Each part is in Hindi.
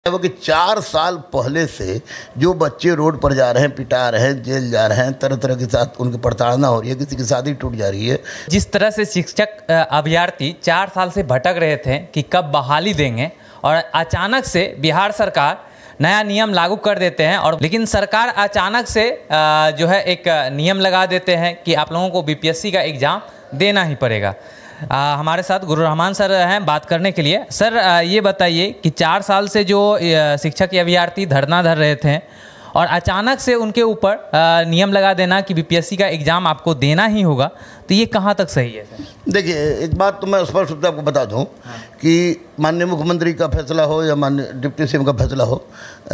वो कि 4 साल पहले से जो बच्चे रोड पर जा रहे हैं, पिटा रहे हैं, जेल जा रहे हैं, तरह तरह के साथ उनकी प्रताड़ना हो रही है, किसी की शादी टूट जा रही है। जिस तरह से शिक्षक अभ्यर्थी 4 साल से भटक रहे थे कि कब बहाली देंगे, और अचानक से बिहार सरकार नया नियम लागू कर देते हैं। और लेकिन सरकार अचानक से जो है एक नियम लगा देते हैं कि आप लोगों को बीपीएससी का एग्ज़ाम देना ही पड़ेगा। हमारे साथ गुरु रहमान सर हैं बात करने के लिए। सर ये बताइए कि 4 साल से जो शिक्षक अभ्यर्थी धरना धर रहे थे और अचानक से उनके ऊपर नियम लगा देना कि बीपीएससी का एग्ज़ाम आपको देना ही होगा, तो ये कहाँ तक सही है सर? देखिए, एक बात तो मैं स्पष्ट रूप से आपको बता दूं कि माननीय मुख्यमंत्री का फैसला हो या माननीय डिप्टी सीएम का फैसला हो,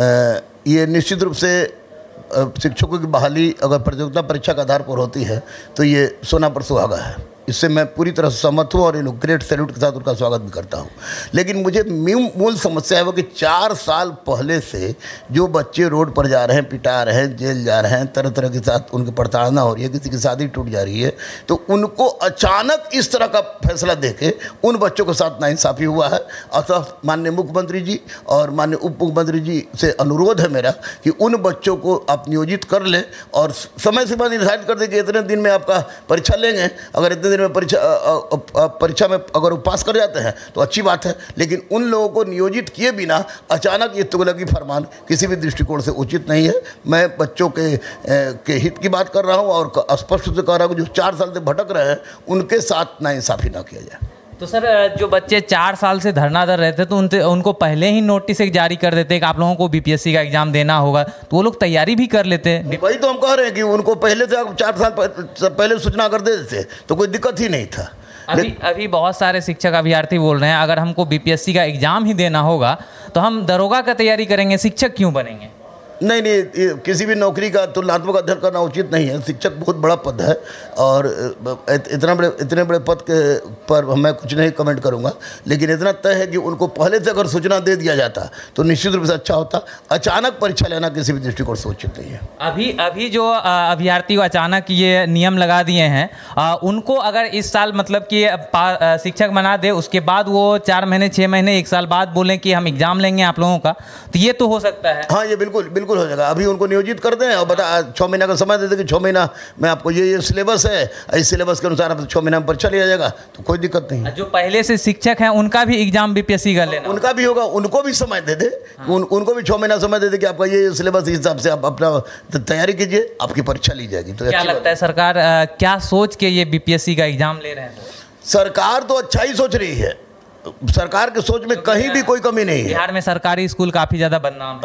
ये निश्चित रूप से शिक्षकों की बहाली अगर प्रतियोगिता परीक्षा के आधार पर होती है तो ये सोना पर सुहागा है। इससे मैं पूरी तरह से सहमत हूँ और इन ग्रेट सैल्यूट के साथ उनका स्वागत भी करता हूँ। लेकिन मुझे मूल समस्या है वो कि 4 साल पहले से जो बच्चे रोड पर जा रहे हैं, पिटा रहे हैं, जेल जा रहे हैं, तरह तरह के साथ उनकी प्रताड़ना हो रही है, किसी की शादी टूट जा रही है, तो उनको अचानक इस तरह का फैसला देके उन बच्चों के साथ नाइंसाफ़ी हुआ है। अतः माननीय मुख्यमंत्री जी और माननीय उप मुख्यमंत्री जी से अनुरोध है मेरा कि उन बच्चों को आप नियोजित कर लें और समय सीमा निर्धारित कर दें कि इतने दिन में आपका परीक्षा लेंगे। अगर इतने में परीक्षा में अगर वो पास कर जाते हैं तो अच्छी बात है, लेकिन उन लोगों को नियोजित किए बिना अचानक ये तुगलकी फरमान किसी भी दृष्टिकोण से उचित नहीं है। मैं बच्चों के हित की बात कर रहा हूं और स्पष्ट रूप से कह रहा हूं कि जो 4 साल से भटक रहे हैं उनके साथ नाइंसाफ़ी ना किया जाए। तो सर, जो बच्चे 4 साल से धरना दर रहे थे तो उनको पहले ही नोटिस एक जारी कर देते कि आप लोगों को बीपीएससी का एग्जाम देना होगा, तो वो लोग तैयारी भी कर लेते। वही तो हम कह रहे हैं कि उनको पहले से 4 साल पहले सूचना कर दे देते तो कोई दिक्कत ही नहीं था। अभी बहुत सारे शिक्षक अभ्यर्थी बोल रहे हैं अगर हमको बीपीएससी का एग्जाम ही देना होगा तो हम दरोगा का तैयारी करेंगे, शिक्षक क्यों बनेंगे? नहीं, किसी भी नौकरी का तुलनात्मक अध्ययन करना उचित नहीं है। शिक्षक बहुत बड़ा पद है और इतने बड़े पद के पर मैं कुछ नहीं कमेंट करूंगा, लेकिन इतना तय है कि उनको पहले से अगर सूचना दे दिया जाता तो निश्चित रूप से अच्छा होता। अचानक परीक्षा लेना किसी भी दृष्टिकोण से उचित नहीं है। अभी जो अभ्यर्थी को अचानक ये नियम लगा दिए हैं, उनको अगर इस साल मतलब कि शिक्षक बना दे, उसके बाद वो 4 महीने 6 महीने 1 साल बाद बोलें कि हम एग्जाम लेंगे आप लोगों का, तो ये तो हो सकता है? हाँ, ये बिल्कुल हो जाएगा। अभी उनको नियोजित कर दें और बता 6 महीना का समय दे दें कि 6 महीना में आपको ये सिलेबस है, इस सिलेबस के अनुसार आप 6 महीना में परीक्षा लिया जाएगा, तो कोई दिक्कत नहीं। जो पहले से शिक्षक हैं उनका भी एग्जाम बीपीएससी का लेना, उनका भी होगा, उनको भी समय दे दे। हाँ। उनको भी 6 महीना समय दे दे कि आपका ये सिलेबस, इस हिसाब से आप अपना तैयारी कीजिए, आपकी परीक्षा ली जाएगी। तो क्या लगता है सरकार क्या सोच के ये बीपीएससी का एग्जाम ले रहे हैं? सरकार तो अच्छा ही सोच रही है, सरकार के सोच में कहीं भी कोई कमी नहीं है। बिहार में सरकारी स्कूल काफ़ी ज़्यादा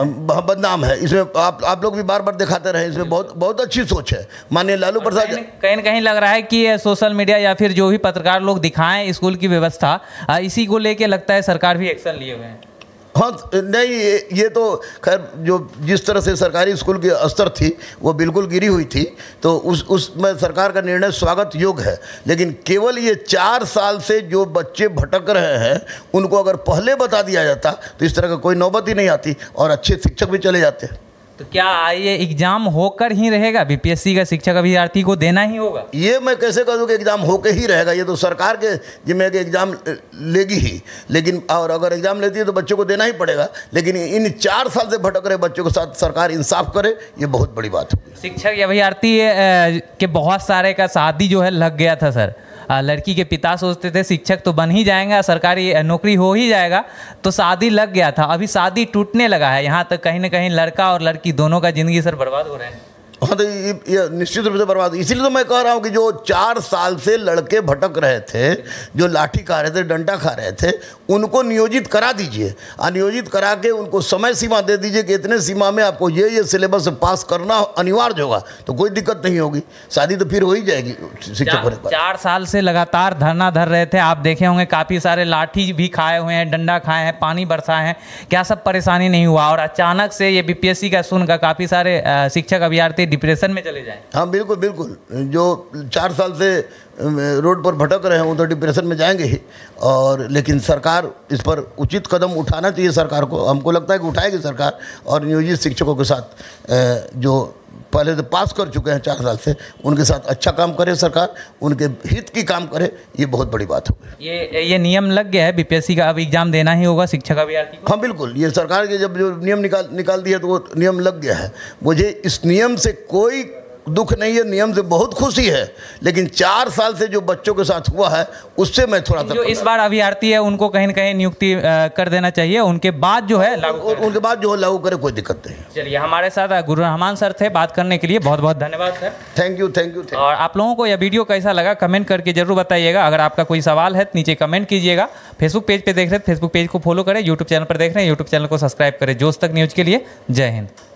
बदनाम है। इसमें आप लोग भी बार बार दिखाते रहे, इसमें बहुत अच्छी सोच है। माननीय लालू प्रसाद, कहीं न कहीं लग रहा है कि सोशल मीडिया या फिर जो भी पत्रकार लोग दिखाएं स्कूल की व्यवस्था, इसी को लेके लगता है सरकार भी एक्शन लिए हुए हैं। हाँ, नहीं, ये तो खैर जो जिस तरह से सरकारी स्कूल की स्तर थी वो बिल्कुल गिरी हुई थी, तो उसमें सरकार का निर्णय स्वागत योग्य है। लेकिन केवल ये 4 साल से जो बच्चे भटक रहे हैं उनको अगर पहले बता दिया जाता तो इस तरह का कोई नौबत ही नहीं आती और अच्छे शिक्षक भी चले जाते। तो क्या ये एग्जाम होकर ही रहेगा? बीपीएससी का शिक्षक अभ्यर्थी को देना ही होगा? ये मैं कैसे कह दूं कि एग्जाम होकर ही रहेगा? ये तो सरकार के जिम्मे के एग्जाम लेगी ही, लेकिन और अगर एग्जाम लेती है तो बच्चों को देना ही पड़ेगा। लेकिन इन 4 साल से भटक रहे बच्चों के साथ सरकार इंसाफ करे, ये बहुत बड़ी बात होगी। शिक्षक अभ्यर्थी के बहुत सारे का शादी जो है लग गया था सर। लड़की के पिता सोचते थे शिक्षक तो बन ही जाएगा, सरकारी नौकरी हो ही जाएगा, तो शादी लग गया था। अभी शादी टूटने लगा है, यहाँ तक कहीं ना कहीं लड़का और लड़की दोनों का जिंदगी सर बर्बाद हो रहे हैं। हाँ, तो ये निश्चित रूप से बर्बाद। इसीलिए तो मैं कह रहा हूँ कि जो 4 साल से लड़के भटक रहे थे, जो लाठी खा रहे थे, डंडा खा रहे थे, उनको नियोजित करा दीजिए। नियोजित करा के उनको समय सीमा दे दीजिए कि इतने सीमा में आपको ये सिलेबस पास करना अनिवार्य होगा, तो कोई दिक्कत नहीं होगी। शादी तो फिर हो ही जाएगी शिक्षक होने के बाद। 4 साल से लगातार धरना धर रहे थे, आप देखे होंगे काफ़ी सारे लाठी भी खाए हुए हैं, डंडा खाए हैं, पानी बरसाए हैं, क्या सब परेशानी नहीं हुआ? और अचानक से ये बीपीएससी का सुनकर काफ़ी सारे शिक्षक अभ्यर्थी डिप्रेशन में चले जाएं। हाँ, बिल्कुल। जो 4 साल से रोड पर भटक रहे हैं वो तो डिप्रेशन में जाएंगे ही। और लेकिन सरकार इस पर उचित कदम उठाना चाहिए। सरकार को, हमको लगता है कि उठाएगी सरकार, और नियोजित शिक्षकों के साथ जो पहले से पास कर चुके हैं 4 साल से, उनके साथ अच्छा काम करे सरकार, उनके हित की काम करे, ये बहुत बड़ी बात हो गई। ये नियम लग गया है बीपीएससी का, अब एग्जाम देना ही होगा शिक्षक अभ्यर्थी को? हाँ बिल्कुल, ये सरकार के जब जो नियम निकाल दिया तो वो नियम लग गया है। मुझे इस नियम से कोई दुख नहीं है, नियम से बहुत खुशी है, लेकिन 4 साल से जो बच्चों के साथ हुआ है उससे मैं थोड़ा सा, जो इस बार अभ्यर्थी है उनको कहीं न कहीं नियुक्ति कर देना चाहिए, उनके बाद जो है उनके बाद जो है लागू करे, कोई दिक्कत नहीं। चलिए, हमारे साथ गुरु रहमान सर थे, बात करने के लिए बहुत बहुत धन्यवाद सर। Thank you. और आप लोगों को यह वीडियो कैसा लगा कमेंट करके जरूर बताइएगा। अगर आपका कोई सवाल है तो नीचे कमेंट कीजिएगा। फेसबुक पेज पे देख रहे हैं, फेसबुक पेज को फॉलो करें। यूट्यूब चैनल पर देख रहे हैं, यूट्यूब चैनल को सब्सक्राइब करें। जोश तक न्यूज़ के लिए जय हिंद।